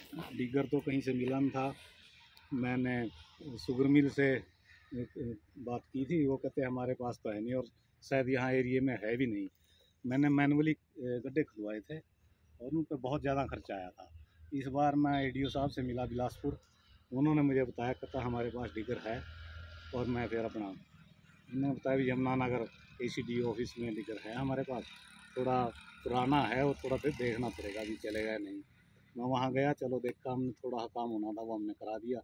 Digger तो कहीं से मिला नहीं था। मैंने शुगर मिल से बात की थी, वो कहते हमारे पास तो है नहीं और शायद यहाँ एरिया में है भी नहीं। मैंने मैनुअली गड्ढे खुदवाए थे और उन पर बहुत ज़्यादा खर्चा आया था। इस बार मैं ADO साहब से मिला बिलासपुर, उन्होंने मुझे बताया कहता हमारे पास डिगर है। और मैं फिर अपना उन्होंने बताया भी यमुनानगर ACDO ऑफिस में डिगर है हमारे पास, थोड़ा पुराना है और थोड़ा फिर देखना पड़ेगा भी चलेगा नहीं। मैं वहाँ गया, चलो देखा, हमने थोड़ा काम होना था वो हमने करा दिया।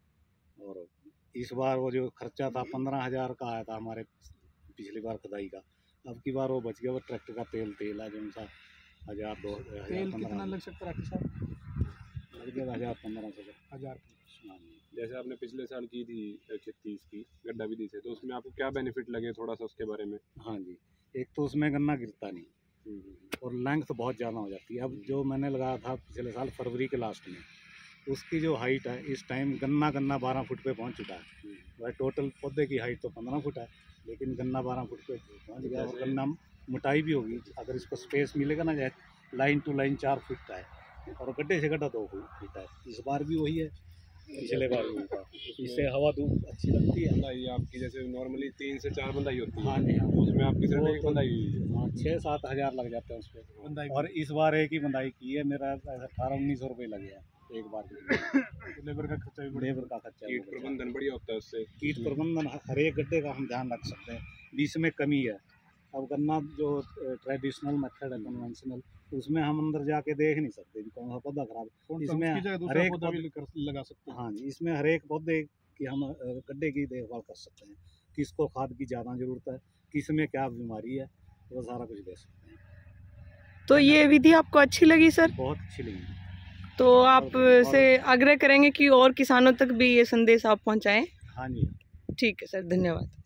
और इस बार वो जो खर्चा था 15,000 का आया था हमारे पिछली बार खुदाई का, अब की बार वो बच गया। वो ट्रैक्टर का तेल है जो सा 1,000 2,000 तेल कितना लग सकता है साहब? लग जाएगा 1,000-1,500। जैसे आपने पिछले साल की थी 36 की गड्ढा विधि से, तो उसमें आपको क्या बेनिफिट लगे, थोड़ा सा उसके बारे में? हाँ जी, एक तो उसमें गन्ना गिरता नहीं और लेंथ बहुत ज़्यादा हो जाती है। अब जो मैंने लगाया था पिछले साल फरवरी के लास्ट में, उसकी जो हाइट है इस टाइम गन्ना 12 फुट पे पहुंच चुका है। वह टोटल पौधे की हाइट तो 15 फुट है, लेकिन गन्ना 12 फुट पे पहुंच गया। और गन्ना मोटाई भी होगी, अगर इसको स्पेस मिलेगा ना, जैसे लाइन टू लाइन 4 फुट का है और गड्ढे से गड्ढा 2 फुट है। इस बार भी वही है, पिछले बार भी था। इससे हवा धूप अच्छी लगती है। बंदाई आपकी जैसे नॉर्मली 3 से 4 बंदाई होती है। हाँ जी हाँ, उसमें आपकी सिर्फ एक बंदाई हुई है। हाँ 6-7 हज़ार लग जाते हैं उस पर। और इस बार एक ही बंदाई की है, मेरा 1800-1900 रुपये लगे हैं एक बार की। लेबर का खर्चा भी, लेबर का खर्चा। कीट प्रबंधन बढ़िया होता है उससे। कीट प्रबंधन हर एक गड्ढे का हम ध्यान रख सकते हैं, बीच में कमी है। अब गन्ना जो ट्रेडिशनल मेथड है, कन्वेंशनल, उसमें हम अंदर जाके देख नहीं सकते कौन सा पौधा खराब है। इसमें हर एक पौधा लगा सकते हैं। हाँ जी, इसमें हर एक पौधे की हम गड्ढे की देखभाल कर सकते हैं, किसको खाद की ज़्यादा ज़रूरत है, किस में क्या बीमारी है, वो सारा कुछ देख सकते हैं। तो ये विधि आपको अच्छी लगी सर? बहुत अच्छी लगी। तो आप से आग्रह करेंगे कि और किसानों तक भी ये संदेश आप पहुंचाएं? हाँ जी। ठीक है सर, धन्यवाद।